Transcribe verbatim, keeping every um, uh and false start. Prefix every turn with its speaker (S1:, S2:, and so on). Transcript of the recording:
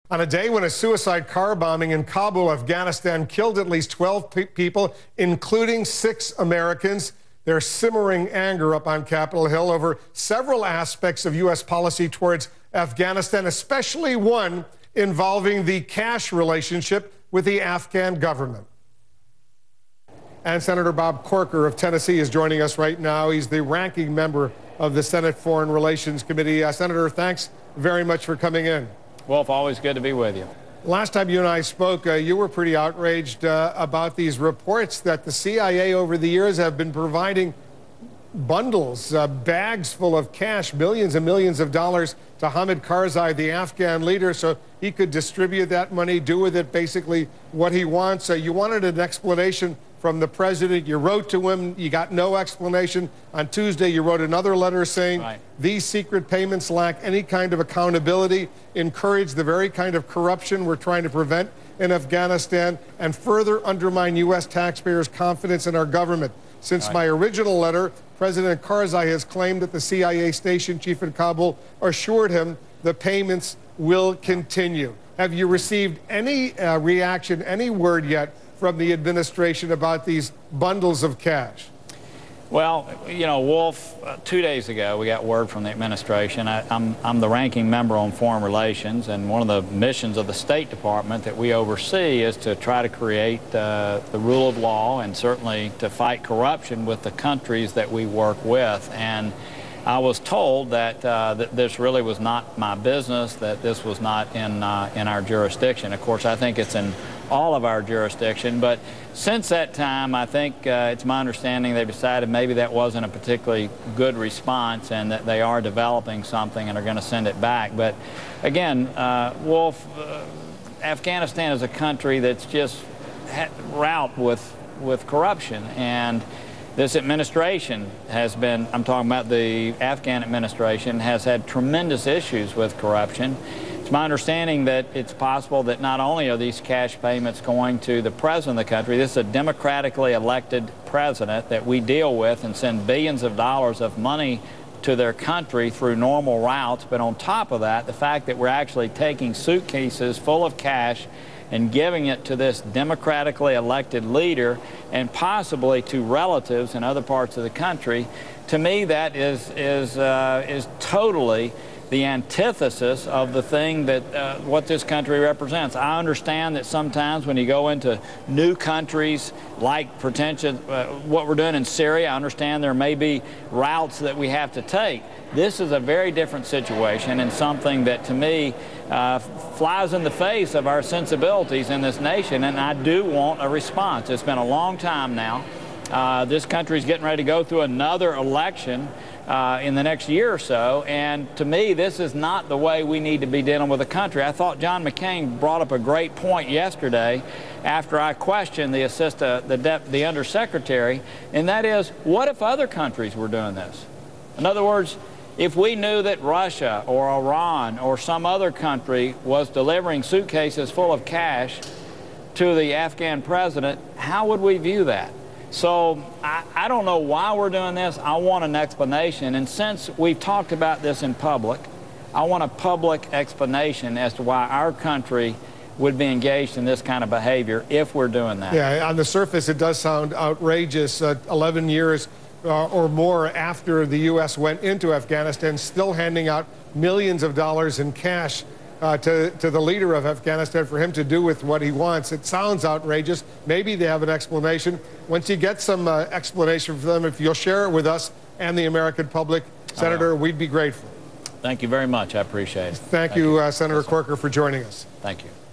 S1: On a day when a suicide car bombing in Kabul, Afghanistan, killed at least twelve pe people, including six Americans, there's simmering anger up on Capitol Hill over several aspects of U S policy towards Afghanistan, especially one involving the cash relationship with the Afghan government. And Senator Bob Corker of Tennessee is joining us right now. He's the ranking member of the Senate Foreign Relations Committee. Uh, Senator, thanks very much for coming in.
S2: Wolf, always good to be with you.
S1: Last time you and I spoke, uh, you were pretty outraged uh, about these reports that the C I A over the years have been providing bundles, uh, bags full of cash, millions and millions of dollars to Hamid Karzai, the Afghan leader, so he could distribute that money, do with it basically what he wants. Uh, you wanted an explanation from the president. You wrote to him. You got no explanation. On Tuesday, you wrote another letter saying
S2: right.
S1: These secret payments lack any kind of accountability, encourage the very kind of corruption we're trying to prevent in Afghanistan, and further undermine U S taxpayers' confidence in our government. Since
S2: right.
S1: my original letter, President Karzai has claimed that the C I A station chief in Kabul assured him the payments will continue. Have you received any uh, reaction, any word yet from the administration about these bundles of cash?
S2: Well, you know, Wolf, uh, two days ago we got word from the administration. I, I'm, I'm the ranking member on foreign relations, and one of the missions of the State Department that we oversee is to try to create uh, the rule of law and certainly to fight corruption with the countries that we work with. And I was told that, uh, that this really was not my business, that this was not in, uh, in our jurisdiction. Of course, I think it's in all of our jurisdiction, but since that time, I think uh, it's my understanding they've decided maybe that wasn't a particularly good response and that they are developing something and are going to send it back. But again, uh, Wolf, uh, Afghanistan is a country that's just wrought with, with corruption, and this administration has been, I'm talking about the Afghan administration, has had tremendous issues with corruption. It's my understanding that it's possible that not only are these cash payments going to the president of the country, this is a democratically elected president that we deal with and send billions of dollars of money to their country through normal routes. But on top of that, the fact that we're actually taking suitcases full of cash and giving it to this democratically elected leader and possibly to relatives in other parts of the country, to me that is, is, uh, is totally the antithesis of the thing that uh, what this country represents. I understand that sometimes when you go into new countries like pretentious, uh, what we're doing in Syria, I understand there may be routes that we have to take. This is a very different situation and something that to me uh, flies in the face of our sensibilities in this nation, and I do want a response. It's been a long time now. Uh, this country is getting ready to go through another election Uh, in the next year or so, and to me this is not the way we need to be dealing with the country. I thought John McCain brought up a great point yesterday after I questioned the assistant, the, dep the undersecretary, and that is, what if other countries were doing this? In other words, if we knew that Russia or Iran or some other country was delivering suitcases full of cash to the Afghan president, how would we view that? So I, I don't know why we're doing this. I want an explanation. And since we've talked about this in public, I want a public explanation as to why our country would be engaged in this kind of behavior if we're doing that.
S1: Yeah, on the surface, it does sound outrageous. Uh, eleven years uh, or more after the U S went into Afghanistan, still handing out millions of dollars in cash Uh, to, to the leader of Afghanistan for him to do with what he wants. It sounds outrageous. Maybe they have an explanation. Once you get some uh, explanation from them, if you'll share it with us and the American public, Senator, we'd be grateful.
S2: Thank you very much. I appreciate it.
S1: Thank, Thank you, you. Uh, Senator yes, Corker, for joining us.
S2: Thank you.